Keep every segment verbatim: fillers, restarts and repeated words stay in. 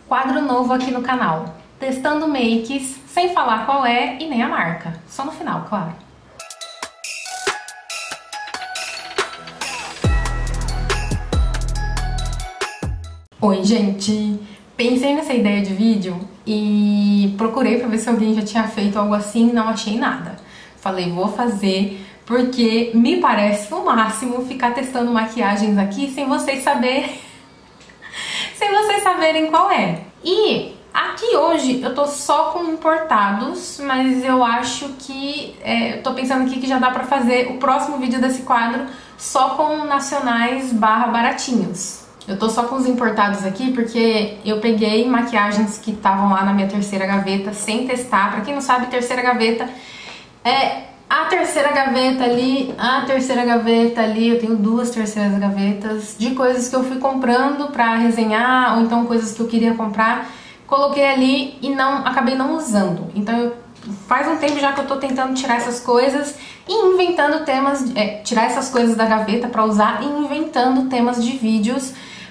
Quadro novo aqui no canal, testando makes, sem falar qual é e nem a marca, só no final, claro. Oi gente, pensei nessa ideia de vídeo e procurei pra ver se alguém já tinha feito algo assim e não achei nada. Falei, vou fazer porque me parece o máximo ficar testando maquiagens aqui sem vocês saberem, sem vocês saberem qual é. E aqui hoje eu tô só com importados, mas eu acho que, é, eu tô pensando aqui que já dá pra fazer o próximo vídeo desse quadro só com nacionais barra baratinhos. Eu tô só com os importados aqui porque eu peguei maquiagens que estavam lá na minha terceira gaveta sem testar. Pra quem não sabe, terceira gaveta é a terceira gaveta ali, a terceira gaveta ali. Eu tenho duas terceiras gavetas de coisas que eu fui comprando pra resenhar, ou então coisas que eu queria comprar. Coloquei ali e não acabei não usando. Então eu, faz um tempo já que eu tô tentando tirar essas coisas e inventando temas, é, tirar essas coisas da gaveta pra usar e inventando temas de vídeos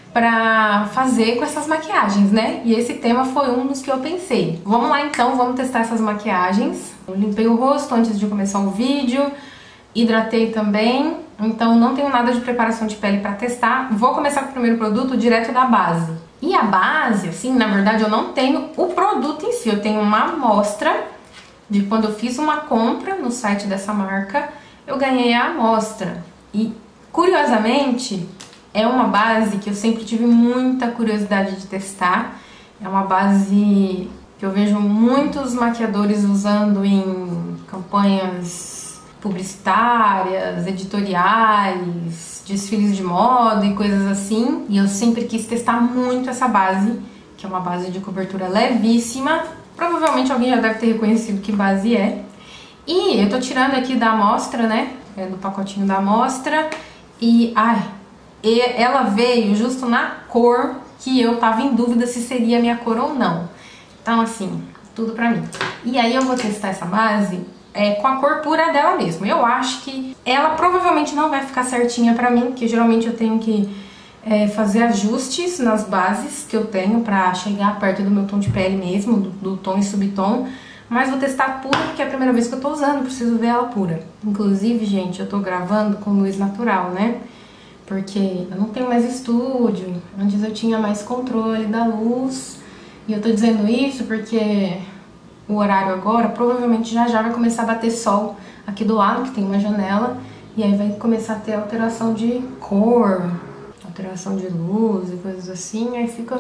pra fazer com essas maquiagens, né? E esse tema foi um dos que eu pensei. Vamos lá então, vamos testar essas maquiagens. Eu limpei o rosto antes de começar o vídeo, hidratei também, então não tenho nada de preparação de pele pra testar. Vou começar com o primeiro produto direto da base. E a base, assim, na verdade eu não tenho o produto em si, eu tenho uma amostra de quando eu fiz uma compra no site dessa marca, eu ganhei a amostra. E, curiosamente, é uma base que eu sempre tive muita curiosidade de testar. É uma base que eu vejo muitos maquiadores usando em campanhas publicitárias, editoriais, desfiles de moda e coisas assim. E eu sempre quis testar muito essa base, que é uma base de cobertura levíssima. Provavelmente alguém já deve ter reconhecido que base é. E eu tô tirando aqui da amostra, né? É do pacotinho da amostra. E, ai... E ela veio justo na cor que eu tava em dúvida se seria a minha cor ou não. Então, assim, tudo pra mim. E aí eu vou testar essa base é, com a cor pura dela mesmo. Eu acho que ela provavelmente não vai ficar certinha pra mim, porque geralmente eu tenho que é, fazer ajustes nas bases que eu tenho pra chegar perto do meu tom de pele mesmo, do, do tom e subtom. Mas vou testar pura porque é a primeira vez que eu tô usando, preciso ver ela pura. Inclusive, gente, eu tô gravando com luz natural, né? Porque eu não tenho mais estúdio, antes eu tinha mais controle da luz. E eu tô dizendo isso porque o horário agora provavelmente já já vai começar a bater sol aqui do lado, que tem uma janela. E aí vai começar a ter alteração de cor, alteração de luz e coisas assim. Aí fica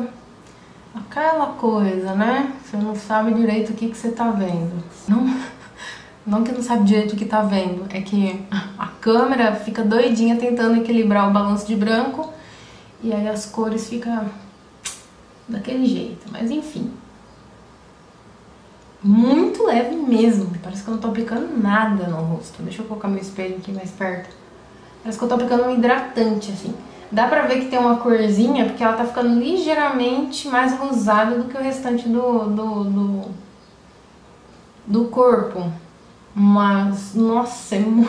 aquela coisa, né? Você não sabe direito o que, que você tá vendo. Não... Não que não sabe direito o que tá vendo, é que a câmera fica doidinha tentando equilibrar o balanço de branco e aí as cores ficam daquele jeito, mas enfim. Muito leve mesmo, parece que eu não tô aplicando nada no rosto. Deixa eu colocar meu espelho aqui mais perto. Parece que eu tô aplicando um hidratante, assim. Dá pra ver que tem uma corzinha, porque ela tá ficando ligeiramente mais rosada do que o restante do, do, do, do corpo. Mas, nossa, é muito,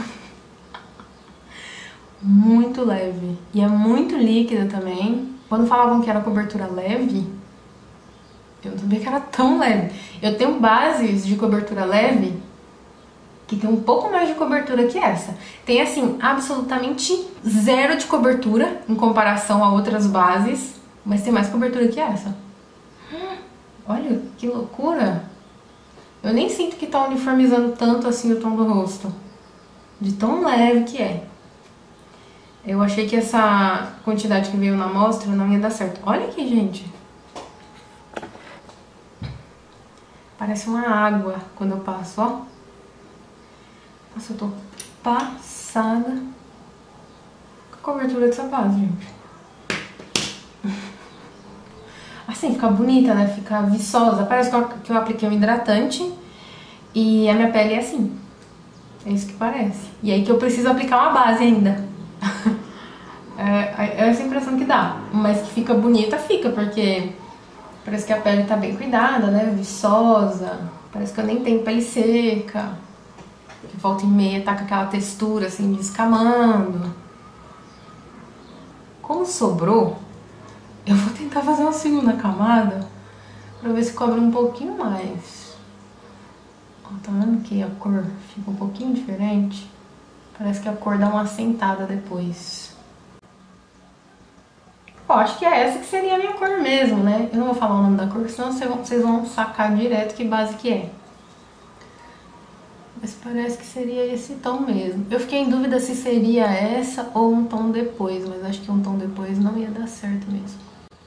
muito leve. E é muito líquida também. Quando falavam que era cobertura leve, eu não sabia que era tão leve. Eu tenho bases de cobertura leve que tem um pouco mais de cobertura que essa. Tem, assim, absolutamente zero de cobertura em comparação a outras bases, mas tem mais cobertura que essa. Olha, que loucura! Eu nem sinto que tá uniformizando tanto assim o tom do rosto, de tão leve que é. Eu achei que essa quantidade que veio na amostra não ia dar certo. Olha aqui, gente. Parece uma água quando eu passo, ó. Nossa, eu tô passada com a cobertura dessa base, gente. Assim, fica bonita, né? Fica viçosa. Parece que eu, que eu apliquei um hidratante e a minha pele é assim. É isso que parece. E aí que eu preciso aplicar uma base ainda. é, é essa impressão que dá. Mas que fica bonita, fica, porque parece que a pele tá bem cuidada, né? Viçosa. Parece que eu nem tenho pele seca. De volta e meia tá com aquela textura assim, descamando. Como sobrou, eu vou tentar fazer uma segunda camada pra ver se cobre um pouquinho mais. Ó, tá vendo que a cor fica um pouquinho diferente? Parece que a cor dá uma assentada depois. Ó, acho que é essa que seria a minha cor mesmo, né? Eu não vou falar o nome da cor, senão vocês vão sacar direto que base que é. Mas parece que seria esse tom mesmo. Eu fiquei em dúvida se seria essa ou um tom depois, mas acho que um tom depois não ia dar certo mesmo.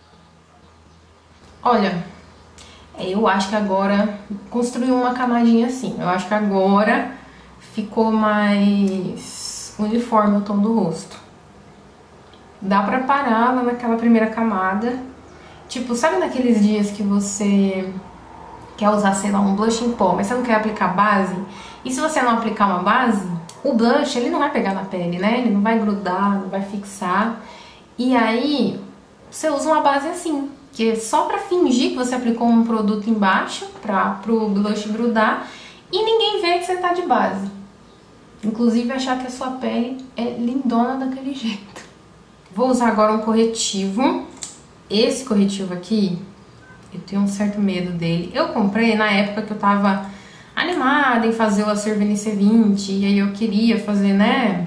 Olha, eu acho que agora construiu uma camadinha assim. Eu acho que agora ficou mais uniforme o tom do rosto. Dá pra parar lá naquela primeira camada. Tipo, sabe naqueles dias que você quer usar, sei lá, um blush em pó, mas você não quer aplicar base? E se você não aplicar uma base, o blush, ele não vai pegar na pele, né? Ele não vai grudar, não vai fixar. E aí, você usa uma base assim, que é só pra fingir que você aplicou um produto embaixo, pra, pro blush grudar, e ninguém vê que você tá de base. Inclusive, achar que a sua pele é lindona daquele jeito. Vou usar agora um corretivo. Esse corretivo aqui, eu tenho um certo medo dele. Eu comprei na época que eu tava animada em fazer o acervo N C vinte. E aí eu queria fazer, né,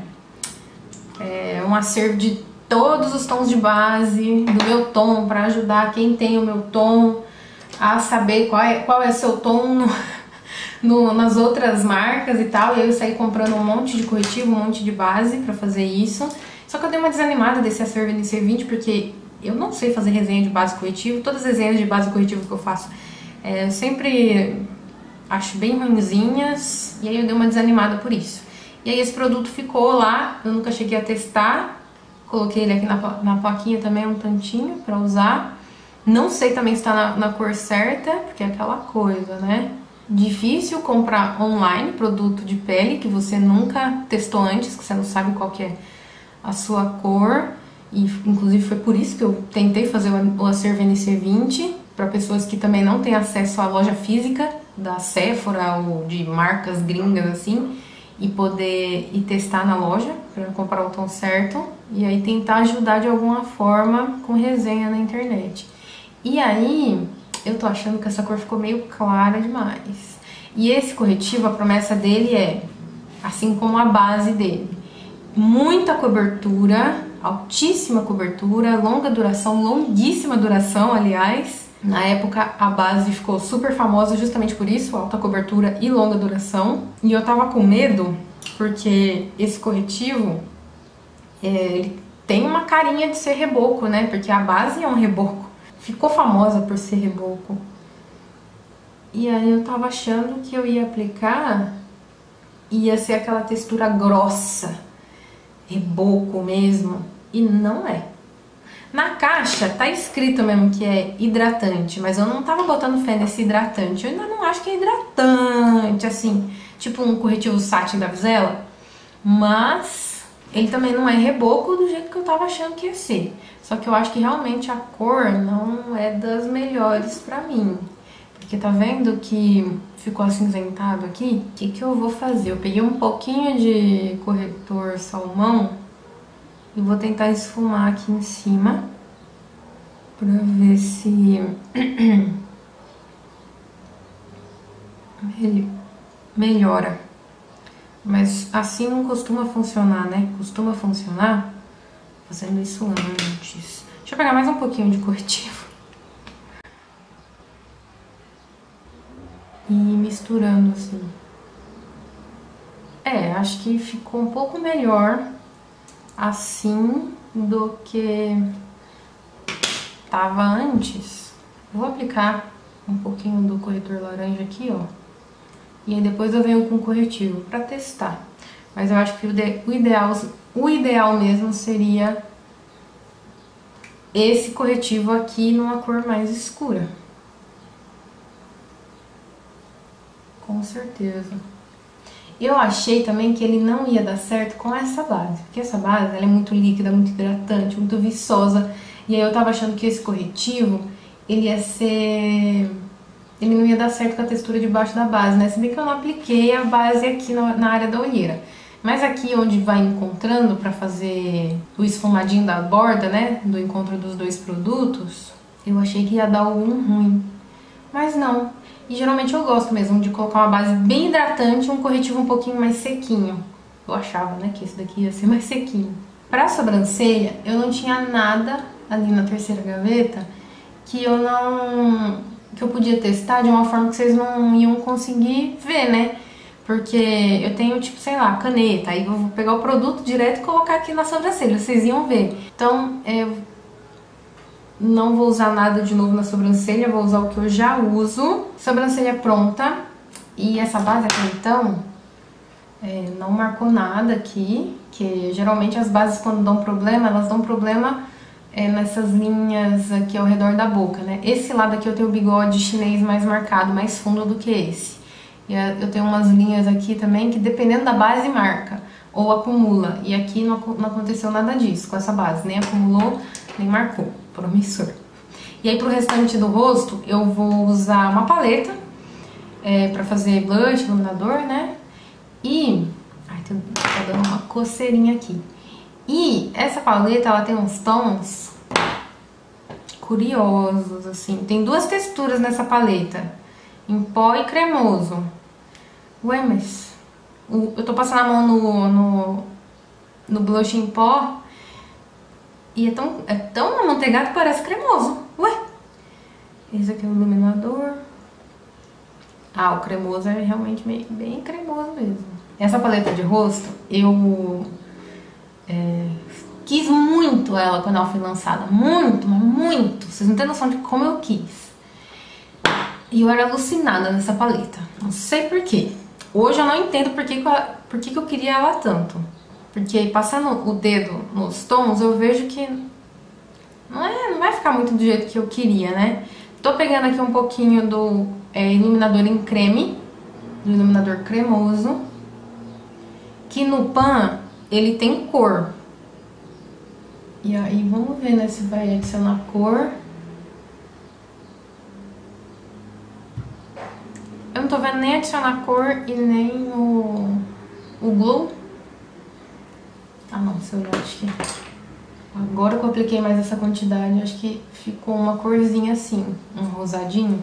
é, um acervo de todos os tons de base do meu tom, pra ajudar quem tem o meu tom a saber qual é, qual é seu tom no, no, nas outras marcas e tal. E aí eu saí comprando um monte de corretivo, um monte de base pra fazer isso. Só que eu dei uma desanimada desse acervo N C vinte, porque eu não sei fazer resenha de base corretivo. Todas as resenhas de base corretivo que eu faço, é, eu sempre acho bem ruinzinhas, e aí eu dei uma desanimada por isso. E aí esse produto ficou lá, eu nunca cheguei a testar. Coloquei ele aqui na, na plaquinha também um tantinho pra usar. Não sei também se tá na, na cor certa, porque é aquela coisa, né? Difícil comprar online produto de pele que você nunca testou antes, que você não sabe qual que é a sua cor. E inclusive foi por isso que eu tentei fazer o acervo N C vinte, para pessoas que também não têm acesso à loja física da Sephora ou de marcas gringas assim, e poder ir testar na loja para comprar o tom certo e aí tentar ajudar de alguma forma com resenha na internet. E aí eu tô achando que essa cor ficou meio clara demais. E esse corretivo, a promessa dele é, assim como a base dele, muita cobertura, altíssima cobertura, longa duração, longuíssima duração, aliás. Na época a base ficou super famosa justamente por isso, alta cobertura e longa duração. E eu tava com medo porque esse corretivo, é, ele tem uma carinha de ser reboco, né? Porque a base é um reboco. Ficou famosa por ser reboco. E aí eu tava achando que eu ia aplicar, ia ser aquela textura grossa, reboco mesmo, e não é. Na caixa tá escrito mesmo que é hidratante, mas eu não tava botando fé nesse hidratante. Eu ainda não acho que é hidratante, assim, tipo um corretivo satin da Vizela, mas ele também não é reboco do jeito que eu tava achando que ia ser. Só que eu acho que realmente a cor não é das melhores pra mim. Porque tá vendo que ficou acinzentado aqui? O que que eu vou fazer? Eu peguei um pouquinho de corretor salmão e vou tentar esfumar aqui em cima pra ver se melhora. Mas assim não costuma funcionar, né? Costuma funcionar fazendo isso antes. Deixa eu pegar mais um pouquinho de corretivo e misturando assim. É, acho que ficou um pouco melhor assim do que tava antes. Vou aplicar um pouquinho do corretor laranja aqui, ó. E aí depois eu venho com corretivo pra testar. Mas eu acho que o, de, o, ideal, o ideal mesmo seria esse corretivo aqui numa cor mais escura. Com certeza. Eu achei também que ele não ia dar certo com essa base, porque essa base ela é muito líquida, muito hidratante, muito viçosa. E aí eu tava achando que esse corretivo, ele ia ser... ele não ia dar certo com a textura de baixo da base, né? Se bem que eu não apliquei a base aqui na, na área da olheira. Mas aqui onde vai encontrando pra fazer o esfumadinho da borda, né? Do encontro dos dois produtos, eu achei que ia dar algum ruim. mas não. E geralmente eu gosto mesmo de colocar uma base bem hidratante e um corretivo um pouquinho mais sequinho. Eu achava, né, que esse daqui ia ser mais sequinho. Pra sobrancelha, eu não tinha nada ali na terceira gaveta que eu não... que eu podia testar de uma forma que vocês não iam conseguir ver, né? Porque eu tenho, tipo, sei lá, caneta, aí eu vou pegar o produto direto e colocar aqui na sobrancelha, vocês iam ver. Então, eu não vou usar nada de novo na sobrancelha, vou usar o que eu já uso. Sobrancelha pronta. E essa base aqui, então, é, não marcou nada aqui, que geralmente as bases quando dão problema, elas dão problema é, nessas linhas aqui ao redor da boca, né? Esse lado aqui eu tenho o bigode chinês mais marcado, mais fundo do que esse. E eu tenho umas linhas aqui também que dependendo da base marca ou acumula. E aqui não, não aconteceu nada disso com essa base, nem acumulou, nem marcou. Promissor. E aí pro restante do rosto eu vou usar uma paleta é, pra fazer blush, iluminador, né? E... ai, tá dando uma coceirinha aqui. E essa paleta, ela tem uns tons curiosos, assim. Tem duas texturas nessa paleta, em pó e cremoso. Ué, mas... eu tô passando a mão no, no, no blush em pó e é tão, é tão amanteigado que parece cremoso. Ué! Esse aqui é o iluminador. Ah, o cremoso é realmente bem, bem cremoso mesmo. Essa paleta de rosto, eu é, quis muito ela quando ela foi lançada. Muito, mas muito. Vocês não têm noção de como eu quis. E eu era alucinada nessa paleta. Não sei porquê. Hoje eu não entendo por que, por que, que eu queria ela tanto. Porque passando o dedo nos tons, eu vejo que não, é, não vai ficar muito do jeito que eu queria, né? Tô pegando aqui um pouquinho do é, iluminador em creme, do iluminador cremoso, que no pan ele tem cor. E aí vamos ver, né, se vai adicionar cor. Eu não tô vendo nem adicionar cor e nem o, o glow. Ah não, se eu olhar, acho que... agora que eu apliquei mais essa quantidade, acho que ficou uma corzinha assim, um rosadinho.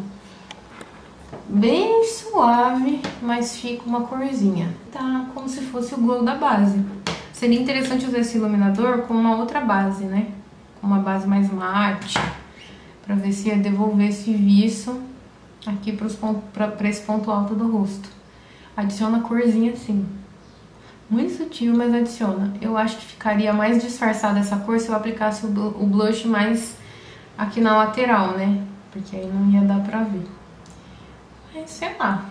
Bem suave, mas fica uma corzinha. Tá como se fosse o glow da base. Seria interessante usar esse iluminador com uma outra base, né? Com uma base mais mate, pra ver se ia devolver esse viço aqui pros pontos, pra, pra esse ponto alto do rosto. Adiciona corzinha assim. Muito sutil, mas adiciona. Eu acho que ficaria mais disfarçada essa cor se eu aplicasse o blush mais aqui na lateral, né? Porque aí não ia dar pra ver. Mas sei lá.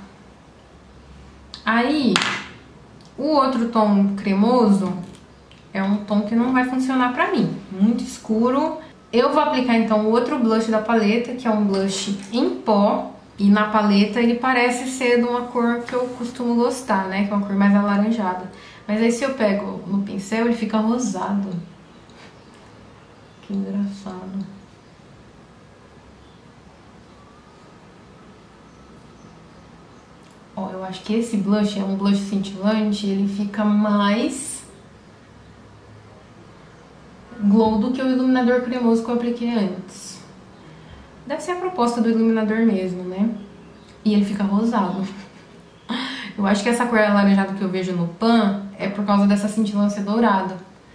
Aí, o outro tom cremoso é um tom que não vai funcionar pra mim. Muito escuro. Eu vou aplicar então o outro blush da paleta, que é um blush em pó. E na paleta ele parece ser de uma cor que eu costumo gostar, né? Que é uma cor mais alaranjada. Mas aí se eu pego no pincel, ele fica rosado. Que engraçado. Ó, eu acho que esse blush é um blush cintilante, ele fica mais glow do que o iluminador cremoso que eu apliquei antes. Deve ser a proposta do iluminador mesmo, né? E ele fica rosado. Eu acho que essa cor alaranjada que eu vejo no pan é por causa dessa cintilância dourada.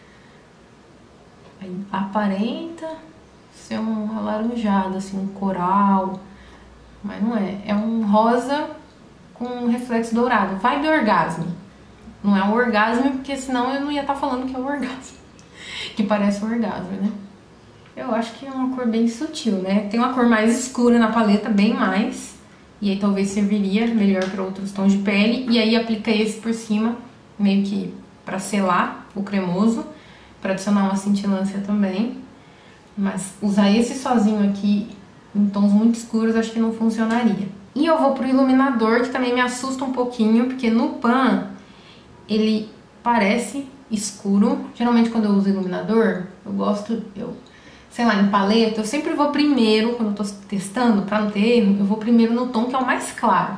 Aí aparenta ser um alaranjado, assim, um coral. Mas não é. É um rosa com um reflexo dourado. Vibe orgasmo. Não é um orgasmo, porque senão eu não ia estar falando que é um orgasmo. Que parece um orgasmo, né? Eu acho que é uma cor bem sutil, né? Tem uma cor mais escura na paleta, bem mais. E aí talvez serviria melhor para outros tons de pele. E aí aplica esse por cima, meio que pra selar o cremoso. Pra adicionar uma cintilância também. Mas usar esse sozinho aqui em tons muito escuros acho que não funcionaria. E eu vou pro iluminador, que também me assusta um pouquinho. Porque no pan ele parece escuro. Geralmente quando eu uso iluminador, eu gosto... eu sei lá, em paleta, eu sempre vou primeiro, quando eu tô testando, pra não ter erro, eu vou primeiro no tom que é o mais claro.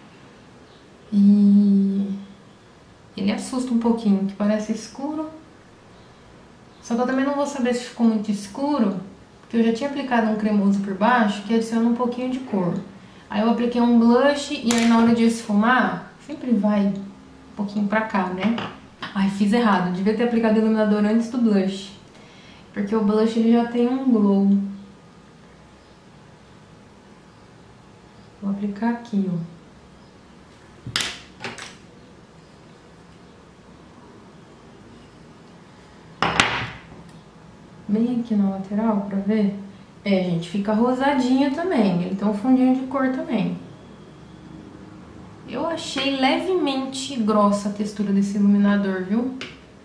E ele assusta um pouquinho, que parece escuro. Só que eu também não vou saber se ficou muito escuro, porque eu já tinha aplicado um cremoso por baixo, que adiciona um pouquinho de cor. Aí eu apliquei um blush e aí na hora de esfumar, sempre vai um pouquinho pra cá, né? Ai, fiz errado, devia ter aplicado o iluminador antes do blush. Porque o blush ele já tem um glow. Vou aplicar aqui, ó. Bem aqui na lateral, pra ver. É, gente, fica rosadinha também. Ele tem um fundinho de cor também. Eu achei levemente grossa a textura desse iluminador, viu?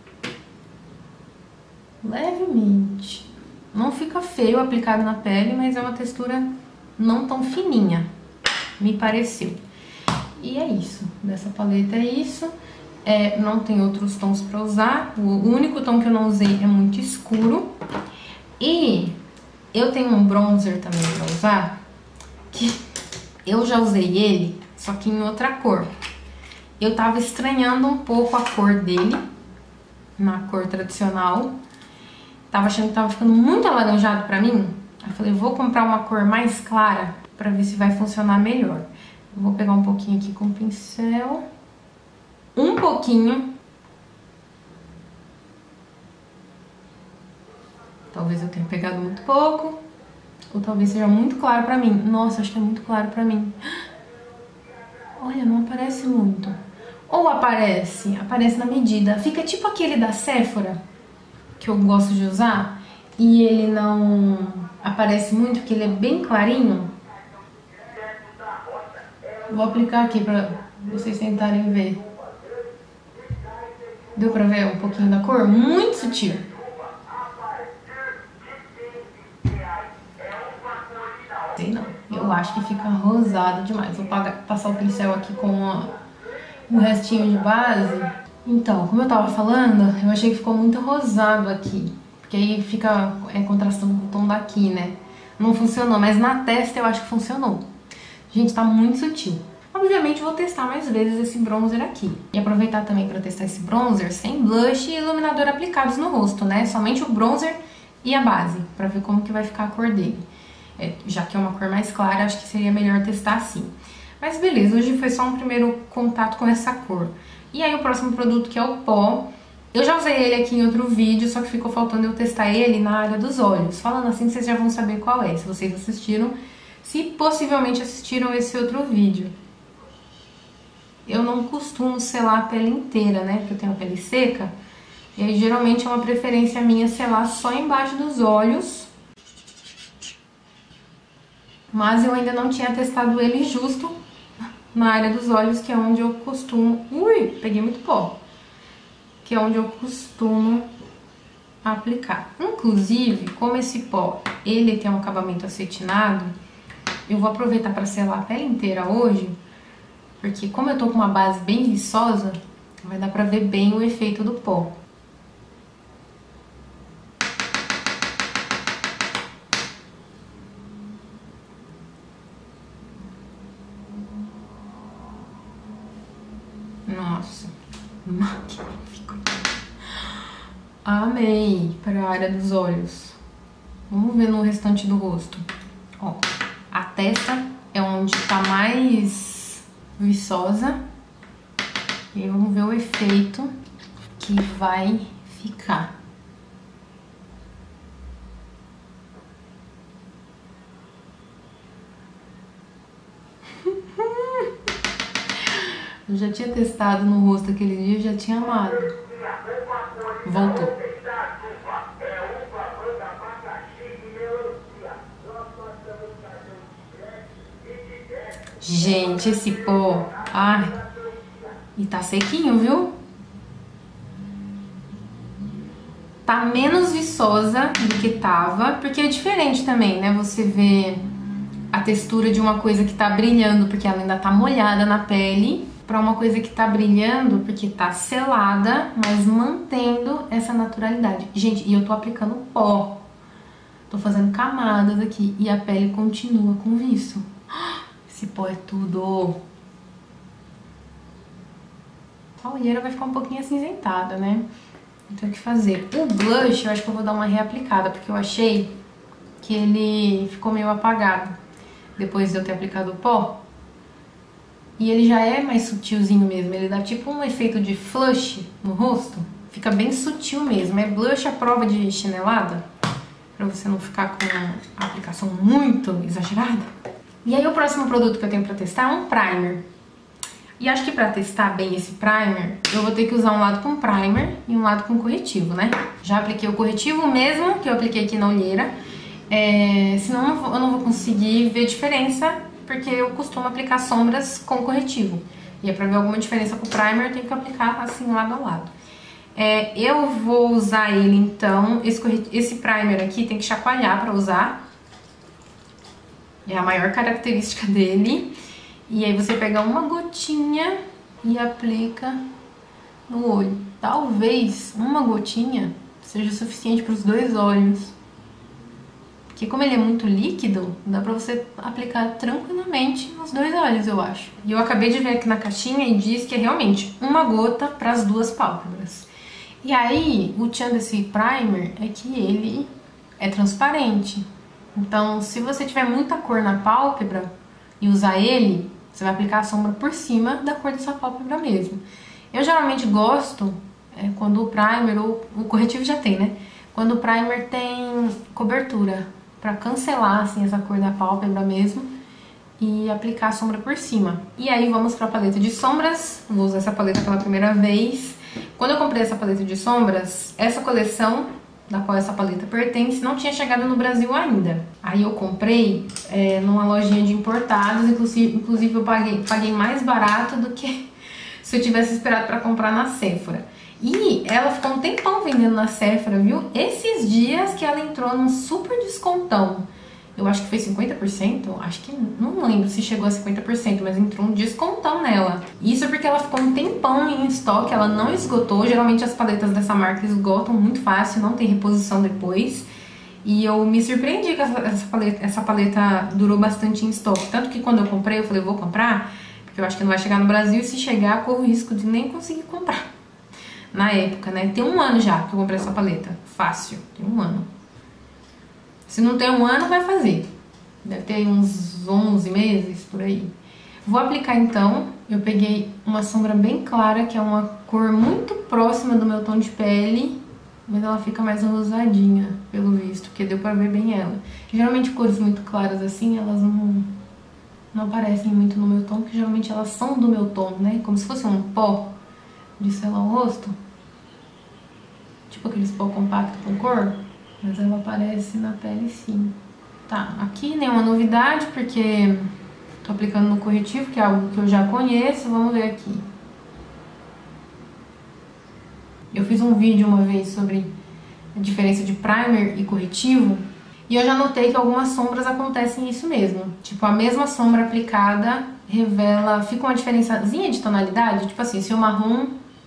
Levemente. Não fica feio aplicado na pele, mas é uma textura não tão fininha, me pareceu. E é isso. Dessa paleta é isso. É, não tem outros tons pra usar. O único tom que eu não usei é muito escuro. E eu tenho um bronzer também pra usar, que eu já usei ele, só que em outra cor. Eu tava estranhando um pouco a cor dele, na cor tradicional. Tava achando que tava ficando muito alaranjado pra mim. Aí eu falei, vou comprar uma cor mais clara pra ver se vai funcionar melhor. Eu vou pegar um pouquinho aqui com o pincel. Um pouquinho. Talvez eu tenha pegado muito pouco. Ou talvez seja muito claro pra mim. Nossa, acho que é muito claro pra mim. Olha, não aparece muito. Ou aparece, aparece na medida. Fica tipo aquele da Sephora, que eu gosto de usar. E ele não aparece muito, porque ele é bem clarinho. Vou aplicar aqui pra vocês tentarem ver. Deu pra ver um pouquinho da cor? Muito sutil. Sei não, eu acho que fica rosado demais. Vou passar o pincel aqui com a, um restinho de base. Então, como eu tava falando, eu achei que ficou muito rosado aqui. Porque aí fica é, contrastando com o tom daqui, né? Não funcionou, mas na testa eu acho que funcionou. Gente, tá muito sutil. Obviamente vou testar mais vezes esse bronzer aqui. E aproveitar também para testar esse bronzer sem blush e iluminador aplicados no rosto, né? Somente o bronzer e a base, para ver como que vai ficar a cor dele. É, já que é uma cor mais clara, acho que seria melhor testar assim. Mas beleza, hoje foi só um primeiro contato com essa cor. E aí o próximo produto, que é o pó. Eu já usei ele aqui em outro vídeo, só que ficou faltando eu testar ele na área dos olhos. Falando assim, vocês já vão saber qual é, se vocês assistiram, se possivelmente assistiram esse outro vídeo. Eu não costumo selar a pele inteira, né, porque eu tenho a pele seca. E aí geralmente é uma preferência minha selar só embaixo dos olhos. Mas eu ainda não tinha testado ele justo na área dos olhos, que é onde eu costumo... Ui, peguei muito pó. Que é onde eu costumo aplicar. Inclusive, como esse pó, ele tem um acabamento acetinado, eu vou aproveitar para selar a pele inteira hoje, porque como eu tô com uma base bem viçosa, vai dar pra ver bem o efeito do pó. Nossa, magnífico. Amei para a área dos olhos. Vamos ver no restante do rosto. Ó, a testa é onde tá mais viçosa. E aí vamos ver o efeito que vai ficar. Eu já tinha testado no rosto aquele dia e já tinha amado. Voltou. Gente, esse pó... Ai, e tá sequinho, viu? Tá menos viçosa do que tava, porque é diferente também, né? Você vê a textura de uma coisa que tá brilhando porque ela ainda tá molhada na pele, pra uma coisa que tá brilhando porque tá selada, mas mantendo essa naturalidade. Gente, e eu tô aplicando pó. Tô fazendo camadas aqui e a pele continua com viço. Esse pó é tudo. A olheira vai ficar um pouquinho acinzentada, né? Não tem o que fazer. O blush, eu acho que eu vou dar uma reaplicada, porque eu achei que ele ficou meio apagado. depois de eu ter aplicado o pó. E ele já é mais sutilzinho mesmo, ele dá tipo um efeito de flush no rosto. Fica bem sutil mesmo, é blush à prova de chinelada, pra você não ficar com a aplicação muito exagerada. E aí o próximo produto que eu tenho pra testar é um primer. E acho que pra testar bem esse primer, eu vou ter que usar um lado com primer e um lado com corretivo, né? Já apliquei o corretivo mesmo, que eu apliquei aqui na olheira, é, senão eu não, vou, eu não vou conseguir ver diferença, porque eu costumo aplicar sombras com corretivo. E é pra ver alguma diferença com o primer, eu tenho que aplicar assim lado a lado. É, eu vou usar ele então, esse, esse primer aqui tem que chacoalhar pra usar. É a maior característica dele. E aí você pega uma gotinha e aplica no olho. Talvez uma gotinha seja suficiente para os dois olhos. Porque como ele é muito líquido, dá pra você aplicar tranquilamente nos dois olhos, eu acho. E eu acabei de ver aqui na caixinha e diz que é realmente uma gota para as duas pálpebras. E aí, o tchan desse primer é que ele é transparente. Então, se você tiver muita cor na pálpebra e usar ele, você vai aplicar a sombra por cima da cor da sua pálpebra mesmo. Eu geralmente gosto, é, quando o primer, ou o corretivo já tem, né? Quando o primer tem cobertura, pra cancelar assim essa cor da pálpebra mesmo e aplicar a sombra por cima. E aí vamos pra paleta de sombras. Vou usar essa paleta pela primeira vez. Quando eu comprei essa paleta de sombras, essa coleção da qual essa paleta pertence não tinha chegado no Brasil ainda. Aí eu comprei é, numa lojinha de importados, inclusive, inclusive eu paguei, paguei mais barato do que se eu tivesse esperado para comprar na Sephora. E ela ficou um tempão vendendo na Sephora, viu? Esses dias que ela entrou num super descontão. Eu acho que foi cinquenta por cento, acho que não lembro se chegou a cinquenta por cento, mas entrou um descontão nela. Isso é porque ela ficou um tempão em estoque, ela não esgotou. Geralmente as paletas dessa marca esgotam muito fácil, não tem reposição depois. E eu me surpreendi que essa paleta, essa paleta durou bastante em estoque. Tanto que quando eu comprei, eu falei, vou comprar, porque eu acho que não vai chegar no Brasil, e se chegar, corro o risco de nem conseguir comprar. Na época, né? Tem um ano já que eu comprei essa paleta. Fácil, tem um ano. Se não tem um ano, vai fazer. Deve ter uns onze meses, por aí. Vou aplicar então. Eu peguei uma sombra bem clara, que é uma cor muito próxima do meu tom de pele, mas ela fica mais rosadinha, pelo visto, porque deu pra ver bem ela. Geralmente cores muito claras assim, elas não, não aparecem muito no meu tom, porque geralmente elas são do meu tom, né? Como se fosse um pó de selar o rosto. Tipo aqueles pó compacto com cor. Mas ela aparece na pele sim. Tá, aqui nenhuma novidade, porque tô aplicando no corretivo, que é algo que eu já conheço. Vamos ver aqui. Eu fiz um vídeo uma vez sobre a diferença de primer e corretivo, e eu já notei que algumas sombras acontecem isso mesmo. Tipo, a mesma sombra aplicada revela... Fica uma diferençazinha de tonalidade. Tipo assim, se o marrom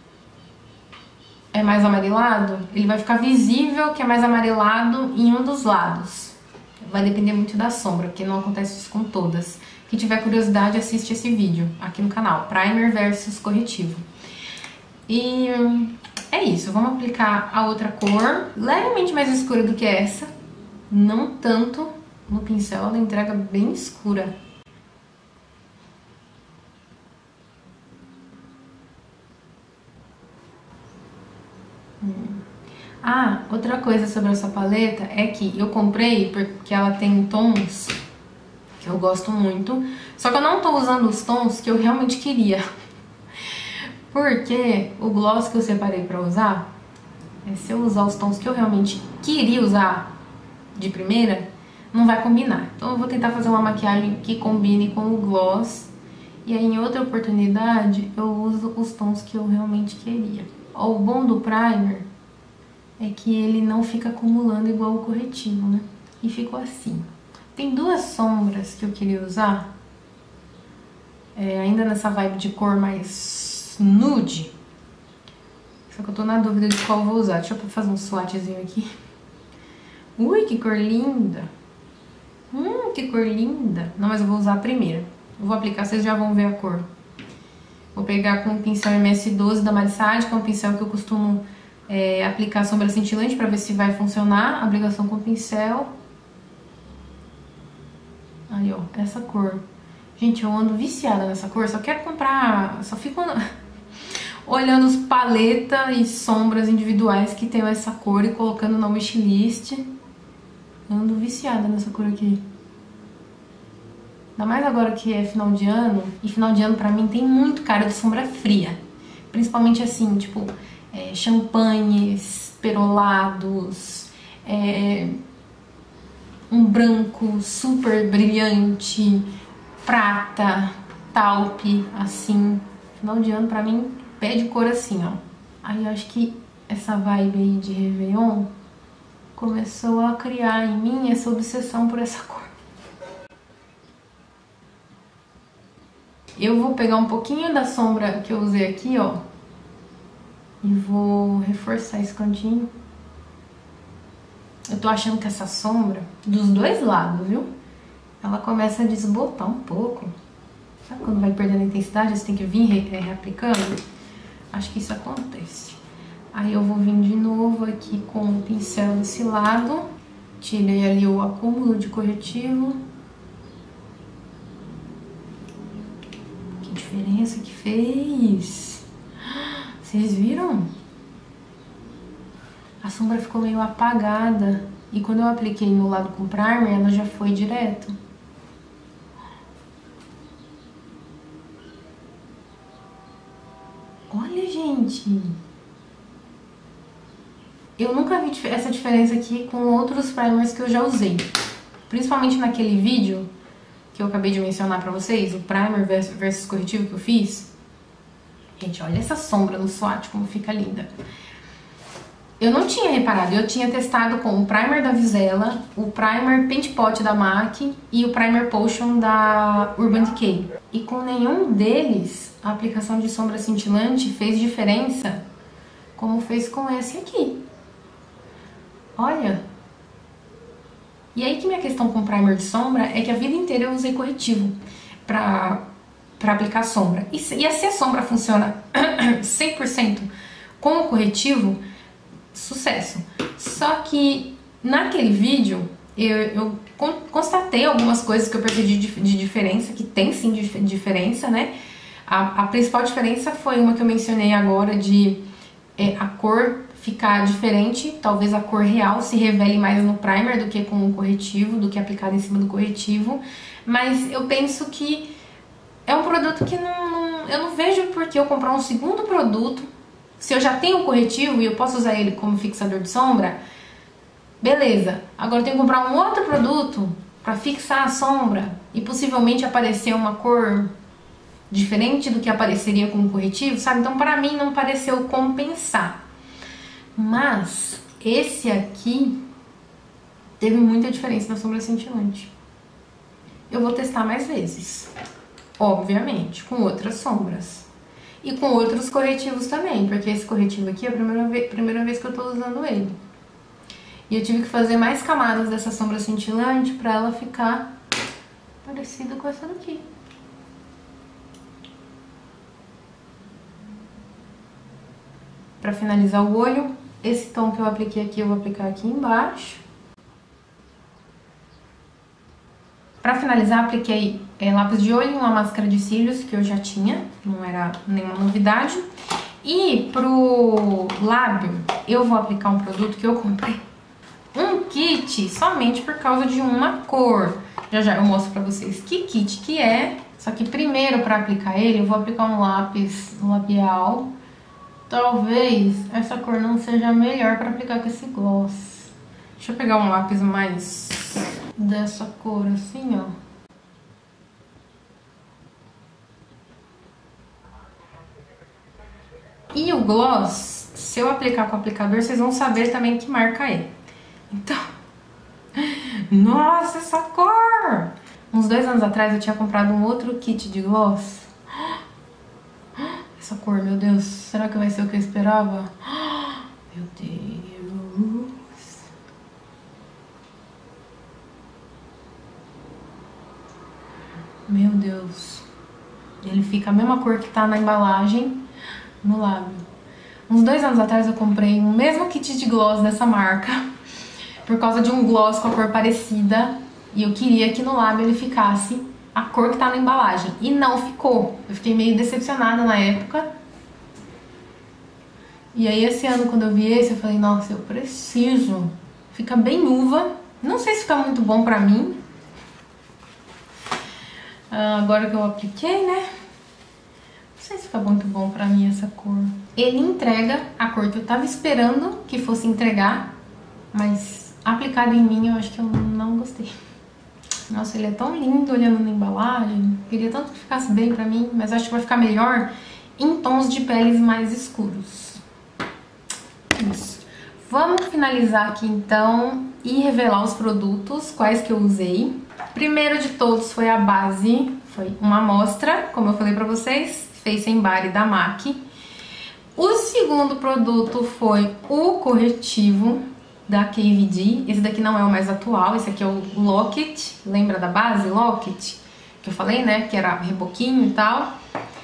é mais amarelado, ele vai ficar visível que é mais amarelado em um dos lados. Vai depender muito da sombra, porque não acontece isso com todas. Quem tiver curiosidade, assiste esse vídeo aqui no canal, primer versus corretivo. E é isso, vamos aplicar a outra cor, levemente mais escura do que essa, não tanto. No pincel ela entrega bem escura. Ah, outra coisa sobre essa paleta é que eu comprei porque ela tem tons que eu gosto muito, só que eu não tô usando os tons que eu realmente queria. Porque o gloss que eu separei pra usar, se eu usar os tons que eu realmente queria usar de primeira, não vai combinar. Então eu vou tentar fazer uma maquiagem que combine com o gloss, e aí em outra oportunidade eu uso os tons que eu realmente queria. O bom do primer é que ele não fica acumulando igual o corretivo, né? E ficou assim. Tem duas sombras que eu queria usar, é, ainda nessa vibe de cor mais nude. Só que eu tô na dúvida de qual eu vou usar. Deixa eu fazer um swatchzinho aqui. Ui, que cor linda! Hum, que cor linda! Não, mas eu vou usar a primeira. Eu vou aplicar, vocês já vão ver a cor. Vou pegar com o pincel M S doze da Marissade, que é um pincel que eu costumo é, aplicar sombra cintilante pra ver se vai funcionar. Aplicação com pincel. Aí, ó, essa cor. Gente, eu ando viciada nessa cor, só quero comprar... Só fico olhando os paletas e sombras individuais que tem essa cor e colocando na wishlist. Eu ando viciada nessa cor aqui. Ainda mais agora que é final de ano. E final de ano pra mim tem muito cara de sombra fria. Principalmente assim, tipo, é, champanhes, perolados, é, um branco super brilhante, prata, taupe, assim. Final de ano pra mim pede cor assim, ó. Aí eu acho que essa vibe aí de Réveillon começou a criar em mim essa obsessão por essa cor. Eu vou pegar um pouquinho da sombra que eu usei aqui, ó, e vou reforçar esse cantinho. Eu tô achando que essa sombra, dos dois lados, viu? Ela começa a desbotar um pouco. Sabe quando vai perdendo a intensidade, você tem que vir re reaplicando? Acho que isso acontece. Aí eu vou vir de novo aqui com o pincel desse lado. Tirei ali o acúmulo de corretivo. Que diferença que fez! Vocês viram? A sombra ficou meio apagada. E quando eu apliquei no lado com primer, ela já foi direto. Olha, gente! Eu nunca vi essa diferença aqui com outros primers que eu já usei. Principalmente naquele vídeo que eu acabei de mencionar pra vocês, o primer versus corretivo que eu fiz. Gente, olha essa sombra no swatch, como fica linda. Eu não tinha reparado, eu tinha testado com o primer da Vizela, o primer Paint Pot da MAC e o primer Potion da Urban Decay. E com nenhum deles, a aplicação de sombra cintilante fez diferença como fez com esse aqui. Olha! E aí que minha questão com primer de sombra é que a vida inteira eu usei corretivo pra, pra aplicar sombra. E, se, e se a sombra funciona cem por cento com o corretivo, sucesso. Só que naquele vídeo eu, eu constatei algumas coisas que eu percebi de, de diferença, que tem sim de, diferença, né? A, a principal diferença foi uma que eu mencionei agora de é, a cor ficar diferente, talvez a cor real se revele mais no primer do que com o corretivo, do que aplicado em cima do corretivo, mas eu penso que é um produto que não, não, eu não vejo por que eu comprar um segundo produto. Se eu já tenho o corretivo e eu posso usar ele como fixador de sombra, beleza. Agora eu tenho que comprar um outro produto para fixar a sombra e possivelmente aparecer uma cor diferente do que apareceria com o corretivo, sabe? Então para mim não pareceu compensar. Mas esse aqui teve muita diferença na sombra cintilante. Eu vou testar mais vezes, obviamente, com outras sombras. E com outros corretivos também, porque esse corretivo aqui é a primeira vez, primeira vez que eu tô usando ele. E eu tive que fazer mais camadas dessa sombra cintilante pra ela ficar parecida com essa daqui. Pra finalizar o olho, esse tom que eu apliquei aqui, eu vou aplicar aqui embaixo. Pra finalizar, apliquei é, lápis de olho e uma máscara de cílios, que eu já tinha, não era nenhuma novidade. E pro lábio, eu vou aplicar um produto que eu comprei. Um kit somente por causa de uma cor. Já já eu mostro pra vocês que kit que é. Só que primeiro, pra aplicar ele, eu vou aplicar um lápis labial. Talvez essa cor não seja melhor pra aplicar com esse gloss. Deixa eu pegar um lápis mais dessa cor assim, ó. E o gloss, se eu aplicar com o aplicador, vocês vão saber também que marca é. Então, nossa, essa cor! Uns dois anos atrás eu tinha comprado um outro kit de gloss. Essa cor, meu Deus, será que vai ser o que eu esperava? Meu Deus! Meu Deus! Ele fica a mesma cor que tá na embalagem no lábio. Uns dois anos atrás eu comprei o mesmo kit de gloss dessa marca por causa de um gloss com a cor parecida E eu queria que no lábio ele ficasse a cor que tá na embalagem. E não ficou. Eu fiquei meio decepcionada na época. E aí esse ano, quando eu vi esse, eu falei, nossa, eu preciso. Fica bem uva. Não sei se fica muito bom pra mim. Ah, agora que eu apliquei, né? Não sei se fica muito bom pra mim essa cor. Ele entrega a cor que eu tava esperando que fosse entregar. Mas aplicado em mim, eu acho que eu não gostei. Nossa, ele é tão lindo olhando na embalagem. Queria tanto que ficasse bem pra mim, mas acho que vai ficar melhor em tons de peles mais escuros. Isso. Vamos finalizar aqui então e revelar os produtos, quais que eu usei. Primeiro de todos foi a base, foi uma amostra, como eu falei pra vocês, Face and Body da MAC. O segundo produto foi o corretivo da K V D. Esse daqui não é o mais atual, esse aqui é o Lock-It. Lembra da base Lock-It? Que eu falei, né? Que era reboquinho e tal.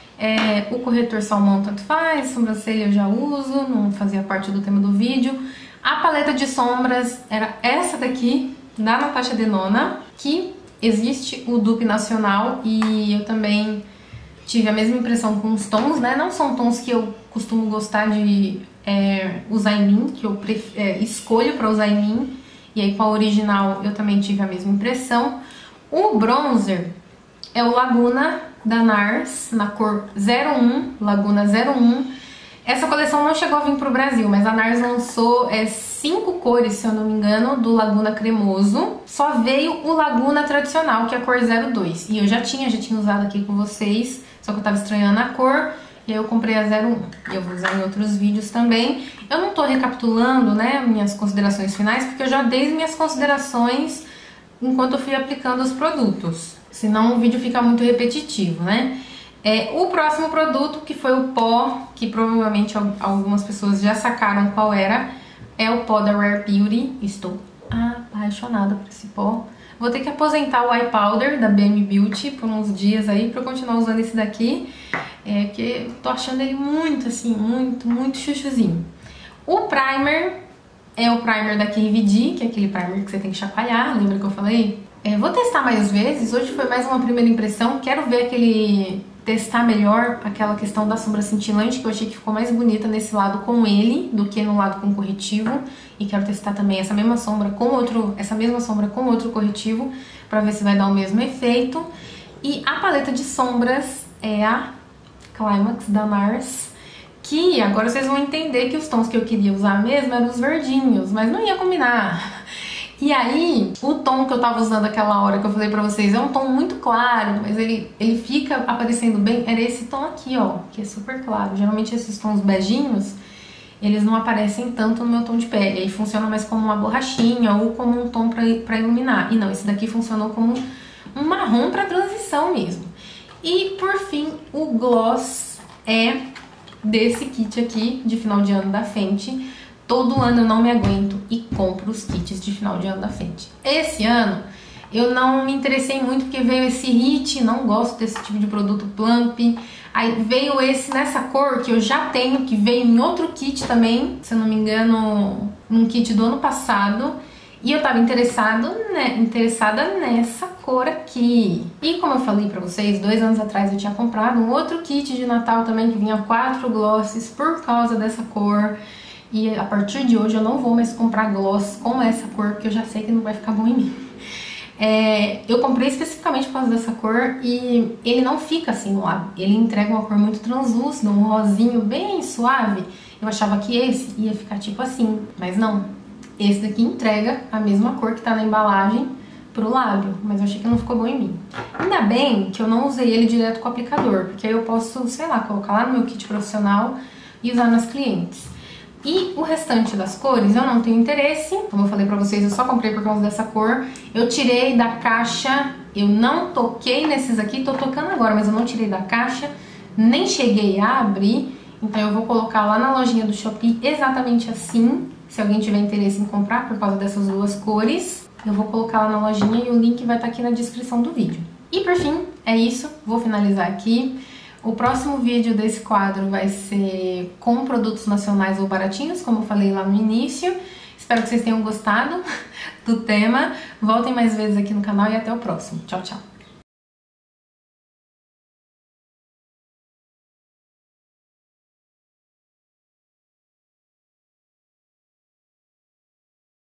É, o corretor salmão tanto faz, sobrancelha eu já uso, não fazia parte do tema do vídeo. A paleta de sombras era essa daqui, da Natasha Denona, que existe o dupe nacional e eu também tive a mesma impressão com os tons, né? Não são tons que eu costumo gostar de é, usar em mim, que eu pref... é, escolho pra usar em mim. E aí com a original eu também tive a mesma impressão. O bronzer é o Laguna da NARS, na cor zero um, Laguna zero um. Essa coleção não chegou a vir pro Brasil, mas a NARS lançou é, cinco cores, se eu não me engano, do Laguna cremoso. Só veio o Laguna tradicional, que é a cor zero dois. E eu já tinha, já tinha usado aqui com vocês, só que eu tava estranhando a cor. E aí eu comprei a zero um. E eu vou usar em outros vídeos também. Eu não tô recapitulando, né, minhas considerações finais, porque eu já dei minhas considerações enquanto eu fui aplicando os produtos. Senão o vídeo fica muito repetitivo, né? É, o próximo produto, que foi o pó, que provavelmente algumas pessoas já sacaram qual era, é o pó da Rare Beauty. Estou apaixonada por esse pó. Vou ter que aposentar o Eye Powder da B M Beauty por uns dias aí pra eu continuar usando esse daqui. É que eu tô achando ele muito, assim, muito, muito chuchuzinho. O primer é o primer da K V D, que é aquele primer que você tem que chacoalhar, lembra que eu falei? É, vou testar mais vezes, hoje foi mais uma primeira impressão, quero ver aquele... testar melhor aquela questão da sombra cintilante, que eu achei que ficou mais bonita nesse lado com ele do que no lado com corretivo. E quero testar também essa mesma sombra com outro, essa mesma sombra com outro corretivo, pra ver se vai dar o mesmo efeito. E a paleta de sombras é a Climax da NARS, que agora vocês vão entender que os tons que eu queria usar mesmo eram os verdinhos, mas não ia combinar. E aí, o tom que eu tava usando aquela hora que eu falei pra vocês é um tom muito claro, mas ele, ele fica aparecendo bem, era esse tom aqui, ó, que é super claro. Geralmente esses tons beijinhos, eles não aparecem tanto no meu tom de pele, aí funciona mais como uma borrachinha ou como um tom pra, pra iluminar. E não, esse daqui funcionou como um marrom pra transição mesmo. E, por fim, o gloss é desse kit aqui, de final de ano da Fenty. Todo ano eu não me aguento e compro os kits de final de ano da Fenty. Esse ano eu não me interessei muito porque veio esse Hit, não gosto desse tipo de produto plump. Aí veio esse nessa cor que eu já tenho, que veio em outro kit também, se eu não me engano, num kit do ano passado. E eu tava interessado, né, interessada nessa cor aqui. E como eu falei pra vocês, dois anos atrás eu tinha comprado um outro kit de Natal também, que vinha quatro glosses por causa dessa cor. E a partir de hoje eu não vou mais comprar gloss com essa cor, porque eu já sei que não vai ficar bom em mim. É, eu comprei especificamente por causa dessa cor e ele não fica assim no lábio. Ele entrega uma cor muito translúcida, um rosinho bem suave. Eu achava que esse ia ficar tipo assim, mas não. Esse daqui entrega a mesma cor que tá na embalagem pro lábio, mas eu achei que não ficou bom em mim. Ainda bem que eu não usei ele direto com o aplicador, porque aí eu posso, sei lá, colocar lá no meu kit profissional e usar nas clientes. E o restante das cores eu não tenho interesse, como eu falei pra vocês, eu só comprei por causa dessa cor. Eu tirei da caixa, eu não toquei nesses aqui, tô tocando agora, mas eu não tirei da caixa, nem cheguei a abrir. Então eu vou colocar lá na lojinha do Shopee exatamente assim, se alguém tiver interesse em comprar por causa dessas duas cores. Eu vou colocar lá na lojinha e o link vai estar aqui na descrição do vídeo. E por fim, é isso, vou finalizar aqui. O próximo vídeo desse quadro vai ser com produtos nacionais ou baratinhos, como eu falei lá no início. Espero que vocês tenham gostado do tema. Voltem mais vezes aqui no canal e até o próximo. Tchau, tchau!